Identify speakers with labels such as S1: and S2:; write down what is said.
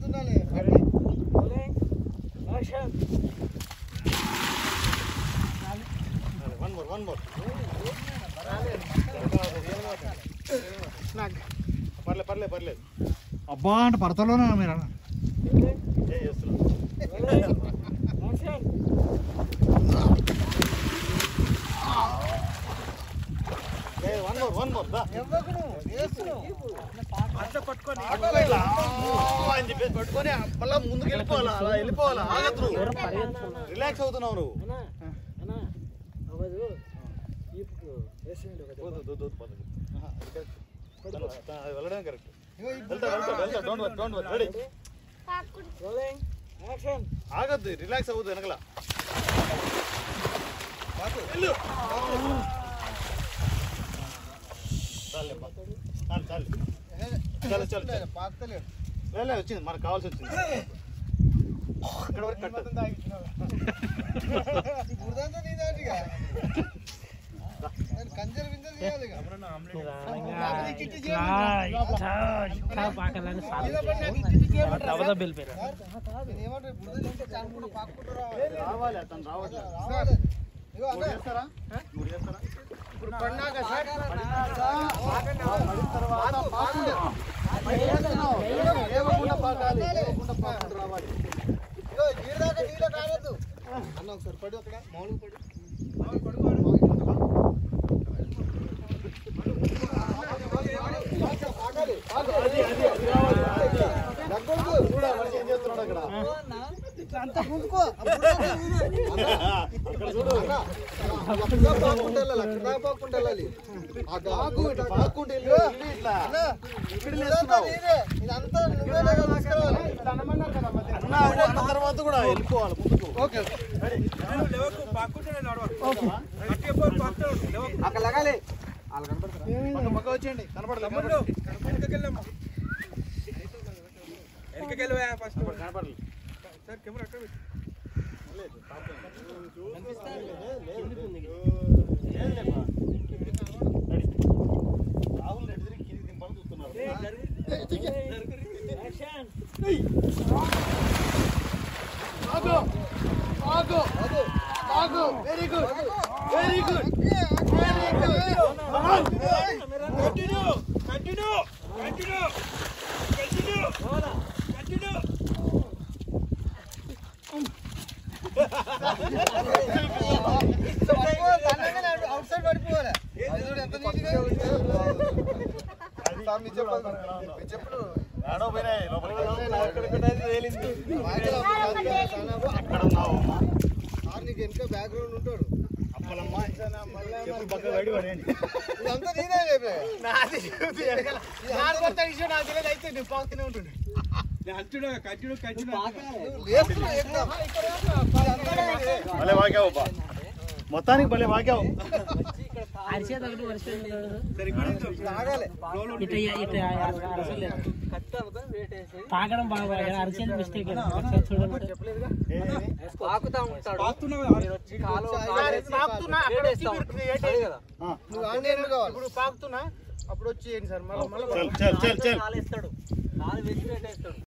S1: One more. పర్లేదు
S2: అబ్బా అంటే పడతలోనే మీరు
S1: one more పట్టుకొని మళ్ళా ముందుకు వెళ్ళిపోవాలా ఆగదు రిలాక్స్ అవుతున్నావు నువ్వు వెళ్ళడం కరెక్ట్ ఆగద్దు రిలాక్స్ అవుతుంది వెనకల వచ్చింది మనకు కావాల్సి వచ్చింది ఇక్కడ వరకు కట్టదు రావాలి అతను రావట్లేదు ఇప్పుడు పడినాక రావాలి నీళ్ళదాకా నీళ్ళు కావద్దు అన్న ఒకసారి పడు అక్కడ మామూలు పడు అంత ముందుకో తర్వాత కూడా వెళ్ళిపోవాలి ముందుకు అక్కడ లగాలి పక్క వచ్చేయండి కనపడలేదు ఫస్ట్ కనపడలేదు సార్ కెమెరా అక్కడ రాహుల్ రెడ్డి కింది దింపాలని చూస్తున్నారు వెరీ గుడ్ నీకు వెనక బ్యాక్గ్రౌండ్ ఉంటాడు అప్పలమ్మ పక్క గడి పడేయండి ఇదంతా నేనే అయితే నేను పాకుతూనే ఉంటుండే భలే వాగావు మొత్తానికి భలే వాగావు
S3: తాగడం బాగా అరిచేది మిస్టేక్
S1: ఇప్పుడు పాకుతున్నా అప్పుడు వచ్చి సార్ మళ్ళీ